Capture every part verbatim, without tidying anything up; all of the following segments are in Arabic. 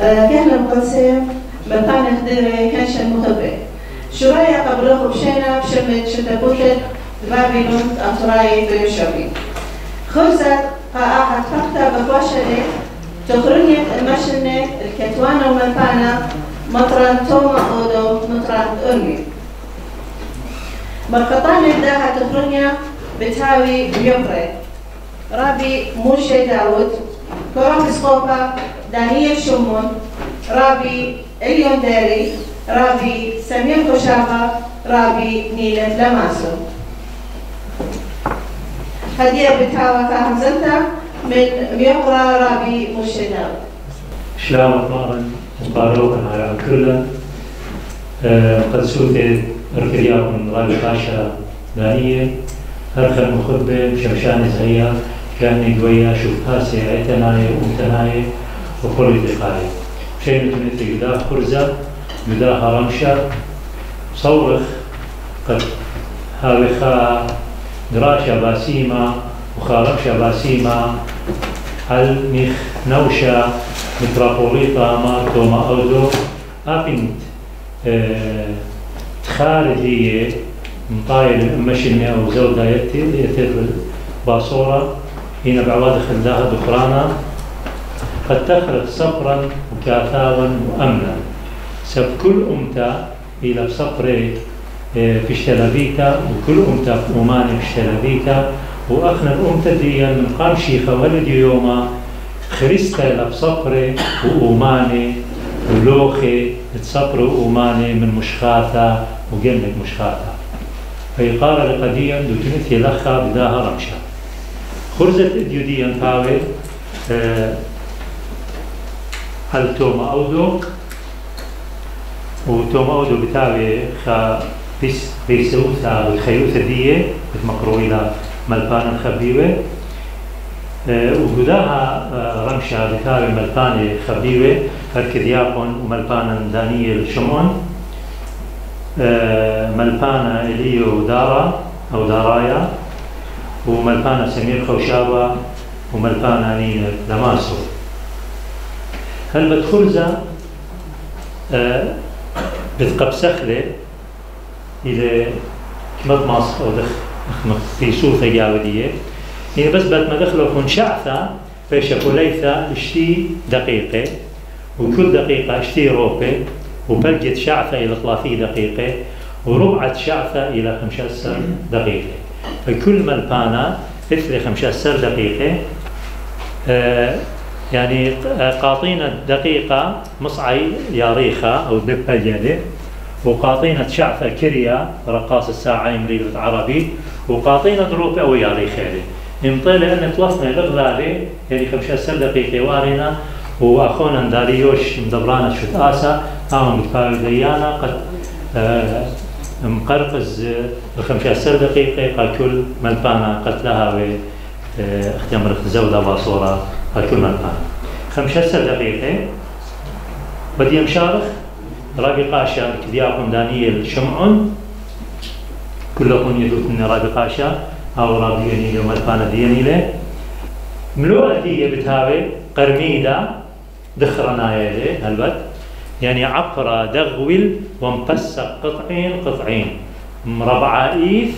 كهلا مقسم مكان خديري كانش المخبئ شوية قبله بشينا بشمت شتبوتت رابي نوت أطراي بيشوبي خرزت قاعد فقطة بقواشنة تخرجت المشنة الكتوانة وملبانا مطران توما أودو مطران أرمي مرقطان الداها تخرجها بتاوي بيوبري رابي موشي داود كورامسكوبا دانيال شمون رابي اليون داري رابي سمير كوشافا رابي نيلة لماسو هدية بتاوى كهمزنتا من ميقرا رابي موشي داود شلام أطمارا مقاروكا على كرلا قد سوتي ركرياكم رابي قاشا دانية هرخل مخبة بشمشان زهية كان قوية شوف هاسي عتناي ومتناي وكل دقائق شيء مثل قداه خرزة قداه رمشة صورخ قد هاوخا دراشة باسيمة وخارمشة باسيمة المخ نوشة متروبوليطا مار توما أودو أبنت اه تخارج هي مطايل مشنة أو زودة يتر باصورة هنا بعواد خلداها دخرانا قد تخرج صبرا وكاثاوا وأمنا سب كل أمتا إلى بصبري في اشتلابيتا وكل أمتا في أماني في اشتلابيتا وأخنا الأمتا دي من قام شيخة ولد يوما خريستا إلى بصبري وأماني ولوخي تصبر وأماني من مشخاثة وجنة مشخاثة فيقال لقديا دو تنثي لخا بداها رمشة خرزة إديوديا طاوي هل توما أودو وتوما أودو بتاوي خا بيس بيسوثا الخيوثة دي بتمقرويلا ملبانا خبيوة وقداها رمشة بتاوي ملبانة خبيوة هركدياقون وملبانا دانيال شمعون ملبانا إليو دارا أو دارايا وملبانا سمير خوشابة وملبانا نينر دماسو هل بتخرزة أه بتقبسخلة إلى كمد ماسك أو دخ في سوثة جاودية يعني بس بعد ما دخلوا فون شعثة فيشكوليثة اشتي دقيقة وكل دقيقة اشتي روبة وبلجت شعثة إلى ثلاثين دقيقة وربعة شعثة إلى خمسة دقيقة فكل ملبانا مثل خمسة دقيقة آه يعني قاطينة دقيقة مصعي ياريخة أو دبالجالة وقاطينة شعثة كريا رقاص الساعة يمريلة عربي وقاطينة روبة أو ياريخة يمطي لأن توصلنا لغلالة يعني خمسة دقيقة وارنا وأخونا داريوش مدبرانا شوت آسا أو متفاوي ديانا قد آه مقرقز الخمسة دقيقة قال كل ملبانا قتلها واختمر زودة باصورة قال كل ملبانا خمسة دقيقة بدي مشارخ رابي قاشا كدياكم دانيال شمعون كلكم يدوكم رابي قاشا أو رابي ينيلي وملبانا ديانيلي ملوء دي بتهاوي قرميدة دخرنا يلي هالبت يعني عفرة دغول ومبسق قطعين قطعين مربعائيث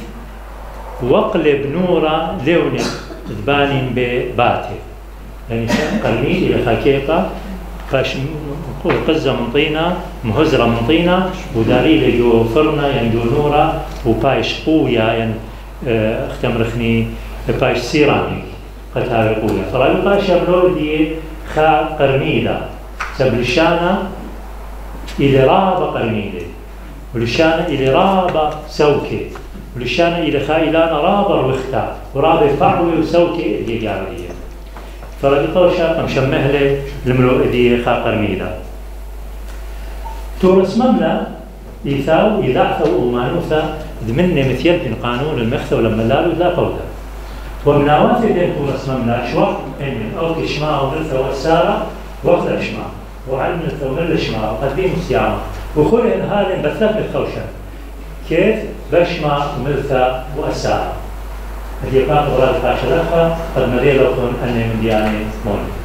وقلب نورة لون ذبانين بباته يعني قرميد إلى خاكيقة قاش قزة من طينة مهزرة من طينة وداريل جو فرنة يعني جو نورة وبايش قوية يعني اه اختمرخني بايش سيراميك قد هاي قوية فرابي قاشا بلودي خا قرميدة سبلشانة إلى رابة قرميدة ولشانة إلى رابة سوكة ولشانة إلى خايلانة رابة روختا ورابة فعوي وسوكة هي جارية فرابي قاشا مشمهلة الملوء دي خا قرميدة تورس مملة إيثاو إذاعثو ومانوثا دمني مثيل قانون المخثو لما لالو لا فوضى ومن نوافذ تورس مملة شوق من أو كشماء ونلثة والسارة وقت الشماء وعلم الثومل الشماء وقديم الصيام وخل هذا بثلاث الخوشة كيف بشماء وملثة وأسارة هذه قام غرال فاشلخة قد مريلكم أني من دياني مون